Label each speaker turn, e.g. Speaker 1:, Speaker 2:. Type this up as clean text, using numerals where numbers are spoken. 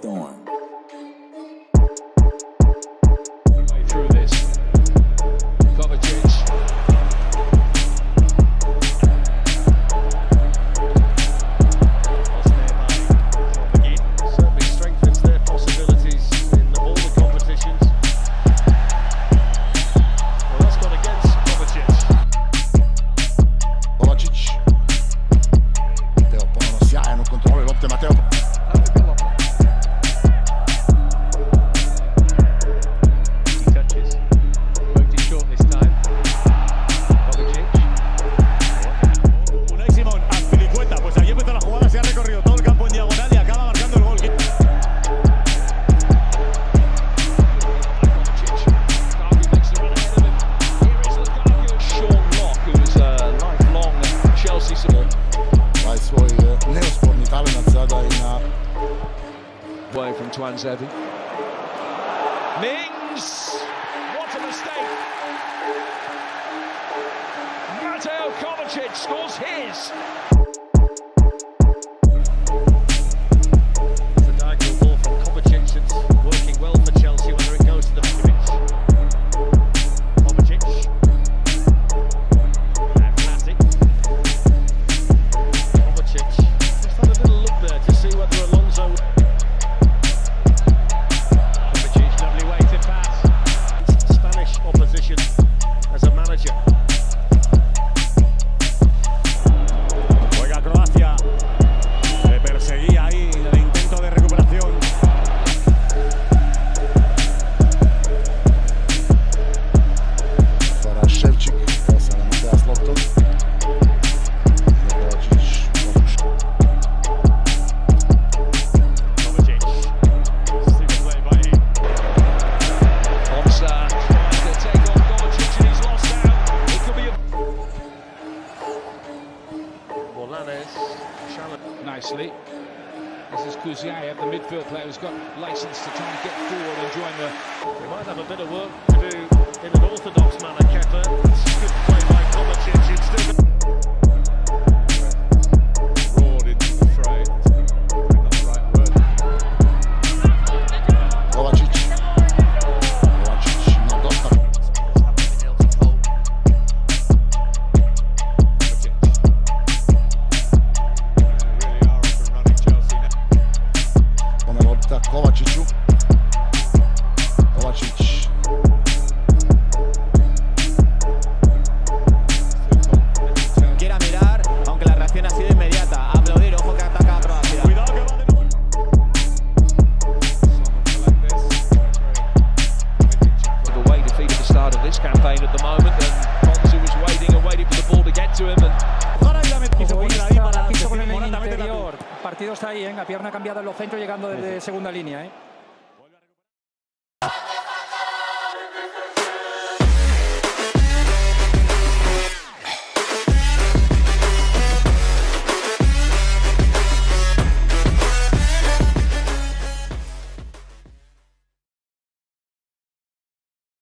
Speaker 1: storm.
Speaker 2: Through this, Kovačić. Certainly strengthens their possibilities in all the competitions. Well, that's gone against Kovačić.
Speaker 3: Kovačić. Mateo ponovno sjajan u kontroli lopte. Mateo. Svoj neosporni talent sada i na
Speaker 2: Away from Twanzevi. Mings! What a mistake! Mateo Kovačić scores his! It's a diagonal ball from Kovačić. It's working well for Chelsea, whether it goes to the pitch. Kovačić. Classic. Kovačić. Just had a little look there to see whether Alonso... Kovačić, lovely way to pass. Spanish opposition as a manager.
Speaker 4: Juega Croacia. Perseguía ahí el intento de recuperación.
Speaker 3: para Ševčik. Sada Mateo s loptom. Kovačić pokuša.
Speaker 2: Kovačić. Super play by him. Onside trying to take on Kovačić and he's lost out. It could be a... Morlanes challenge nicely. This is Kuziaev, the midfield player who's got license to try and get forward and join the... They might have a bit of work to do in an orthodox manner, Kepa. It's good play by Kovačić. It's still... Roared into the fray. Not the right word.
Speaker 3: Kovačić. Kovačić na dosta. Ona lopta Kovačiću. Kovačić.
Speaker 5: Quiera mirar, aunque la reacción ha sido inmediata. Aplaudir, ojo que ataca a Croacia.
Speaker 4: Cuidado que va de nuevo.
Speaker 2: The way defeat at the start of this campaign at the moment, and Ponzu was waiting and waiting for the ball to get to him. And
Speaker 4: Quiso poner ahí para
Speaker 6: Quiso ponerle en el
Speaker 4: Morata, métela tú.
Speaker 6: interior. El partido está ahí, la pierna cambiada en los centros llegando desde segunda línea.